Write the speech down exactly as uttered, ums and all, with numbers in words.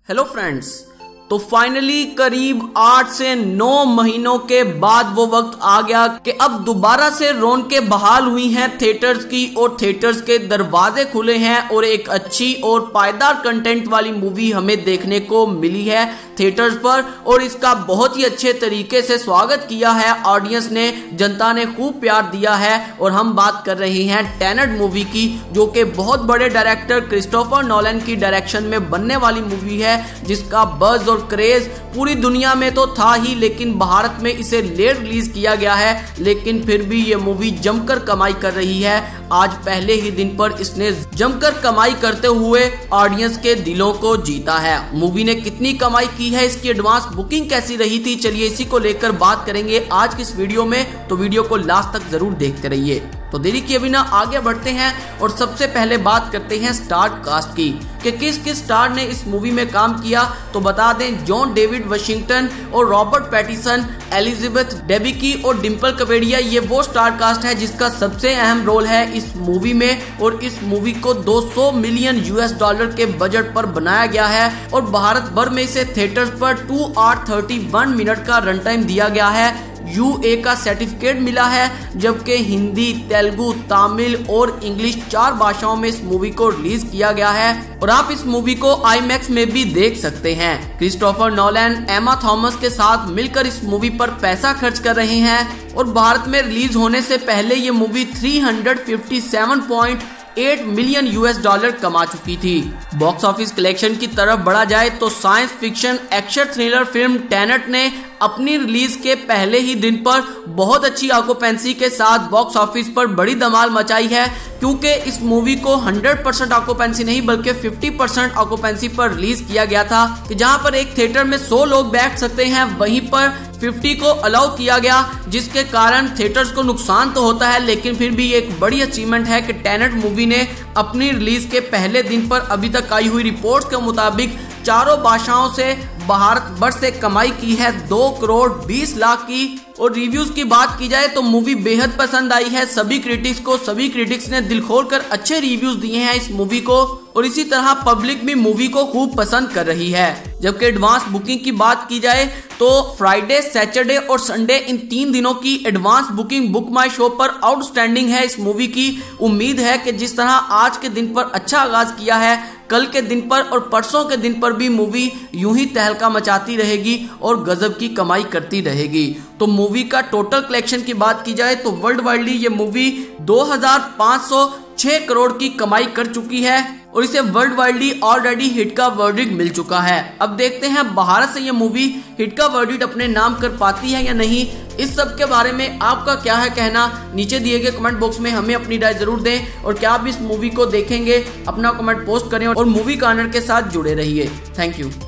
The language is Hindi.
हेलो फ्रेंड्स, तो फाइनली करीब आठ से नौ महीनों के बाद वो वक्त आ गया कि अब दोबारा से रौनकें बहाल हुई हैं थिएटर्स की और थिएटर्स के दरवाजे खुले हैं और एक अच्छी और पायदार कंटेंट वाली मूवी हमें देखने को मिली है थिएटर्स पर। और इसका बहुत ही अच्छे तरीके से स्वागत किया है ऑडियंस ने, जनता ने खूब प्यार दिया है। और हम बात कर रहे हैं टेनेट मूवी की, जो कि बहुत बड़े डायरेक्टर क्रिस्टोफर नोलन की डायरेक्शन में बनने वाली मूवी है, जिसका बज़ और क्रेज पूरी दुनिया में तो था ही, लेकिन भारत में इसे लेट रिलीज किया गया है। लेकिन फिर भी ये मूवी जमकर कमाई कर रही है। आज पहले ही दिन पर इसने जमकर कमाई करते हुए ऑडियंस के दिलों को जीता है। मूवी ने कितनी कमाई की है, इसकी एडवांस बुकिंग कैसी रही थी, चलिए इसी को लेकर बात करेंगे आज की इस वीडियो में। तो वीडियो को लास्ट तक जरूर देखते रहिए। तो देरी किए बिना आगे बढ़ते हैं और सबसे पहले बात करते हैं स्टार कास्ट की कि किस किस स्टार ने इस मूवी में काम किया। तो बता दें, जॉन डेविड वाशिंगटन और रॉबर्ट पैटिसन, एलिजाबेथ डेबिकी और डिम्पल कपेडिया, ये वो स्टार कास्ट है जिसका सबसे अहम रोल है इस मूवी में। और इस मूवी को दो सौ मिलियन यूएस डॉलर के बजट पर बनाया गया है और भारत भर में इसे थिएटर्स पर two hour thirty one minute का रन टाइम दिया गया है। यूए का सर्टिफिकेट मिला है, जबकि हिंदी, तेलुगु, तमिल और इंग्लिश चार भाषाओं में इस मूवी को रिलीज किया गया है। और आप इस मूवी को आईमैक्स में भी देख सकते हैं। क्रिस्टोफर नोलन एमा थॉमस के साथ मिलकर इस मूवी पर पैसा खर्च कर रहे हैं और भारत में रिलीज होने से पहले ये मूवी तीन सौ सत्तावन पॉइंट आठ मिलियन यूएस डॉलर कमा चुकी थी। बॉक्स ऑफिस कलेक्शन की तरफ बढ़ा जाए तो science fiction action thriller film Tenet ने अपनी रिलीज के पहले ही दिन पर बहुत अच्छी ऑक्यूपेंसी के साथ बॉक्स ऑफिस पर बड़ी धमाल मचाई है, क्योंकि इस मूवी को सौ परसेंट ऑक्यूपेंसी नहीं बल्कि पचास परसेंट ऑक्यूपेंसी पर रिलीज किया गया था कि जहां पर एक थिएटर में सौ लोग बैठ सकते हैं, वहीं पर पचास को अलाउ किया गया, जिसके कारण थिएटर्स को नुकसान तो होता है, लेकिन फिर भी एक बड़ी अचीवमेंट है कि टेनेट मूवी ने अपनी रिलीज के पहले दिन पर अभी तक आई हुई रिपोर्ट्स के मुताबिक चारों भाषाओं से भारत भर से कमाई की है दो करोड़ बीस लाख की। और रिव्यूज की बात की जाए तो मूवी बेहद पसंद आई है सभी क्रिटिक्स को। सभी क्रिटिक्स ने दिल खोलकर अच्छे रिव्यूज दिए हैं इस मूवी को और इसी तरह पब्लिक भी मूवी को खूब पसंद कर रही है। जबकि एडवांस बुकिंग की बात की जाए तो फ्राइडे, सैटरडे और संडे इन तीन दिनों की advance booking book my show पर आउटस्टैंडिंग है इस मूवी की। उम्मीद है कि जिस तरह आज के दिन पर अच्छा आगाज किया है, कल के दिन पर और परसों के दिन पर भी मूवी यूं ही तहलका मचाती रहेगी और गजब की कमाई करती रहेगी। तो मूवी का टोटल कलेक्शन की बात की जाए तो वर्ल्ड वाइडली ये मूवी दो हज़ार पाँच सौ छह करोड़ की कमाई कर चुकी है और इसे वर्ल्ड वाइडली ऑलरेडी हिट का वर्डिक्ट मिल चुका है। अब देखते हैं भारत से ये मूवी हिट का वर्डिक्ट अपने नाम कर पाती है या नहीं। इस सब के बारे में आपका क्या है कहना, नीचे दिए गए कमेंट बॉक्स में हमें अपनी राय जरूर दें। और क्या आप इस मूवी को देखेंगे, अपना कमेंट पोस्ट करें और मूवी कॉर्नर के साथ जुड़े रहिए। Thank you.